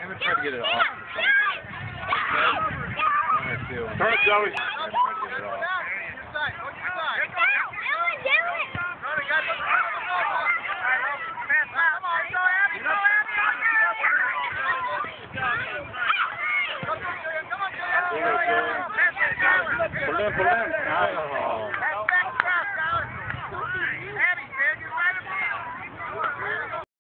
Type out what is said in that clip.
I'm gonna try to get it off. Turn it, Joey. Pull in.